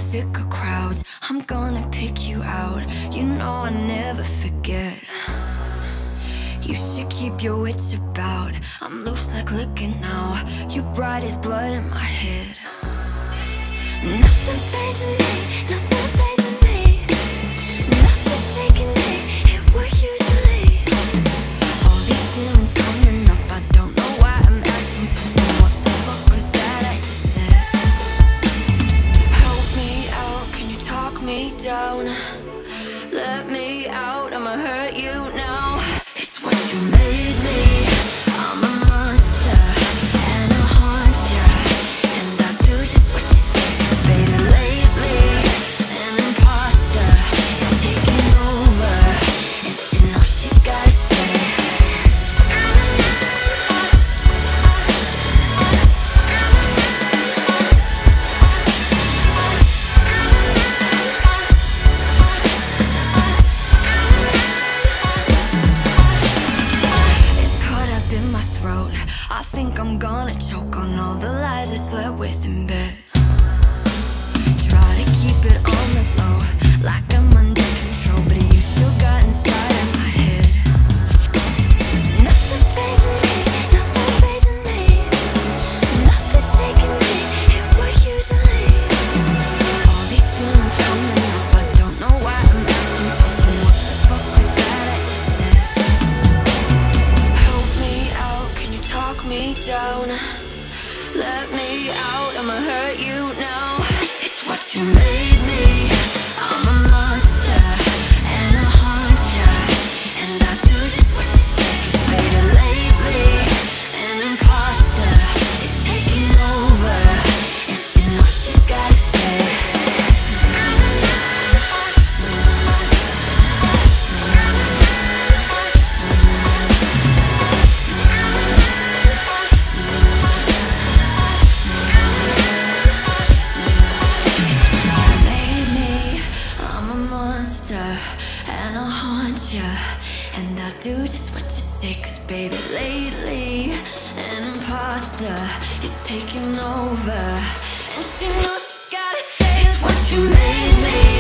sick of crowds, I'm gonna pick you out. You know I never forget. You should keep your wits about. I'm loose like liquor now. You bright as blood in my head. Nothing fazing me, nothing fazing me. Nothing shaking me, it would usually. All these feelings coming up, I don't know why I'm acting tough. What the fuck was that I just said? Help me out, can you talk me down? Let me out, I'ma hurt you now. It's what you made me. I'm a monster and I haunt ya, and I do just what you say. 'Cause baby, lately an imposter is taking over, and she knows she's gotta stay. I think I'm gonna choke on all the lies I slept with in bed. Try to keep it on the low, like I'm under control, but you still got inside of my head. Nothing fazing me, nothing fazing me. Nothing shaking me, it would usually. All these feelings coming up, I don't know why I'm acting tough. And what the fuck was that I just said? Help me out, can you talk me down? Let me out, I'ma hurt you now. It's what you made me. I'm a monster and I haunt ya, and I do just what you say. 'Cause baby, lately an imposter is taking over, and she knows she's gotta stay. And I'll haunt ya, and I'll do just what you say. 'Cause baby, lately an imposter is taking over, and she knows she's gotta stay. It's what you made me.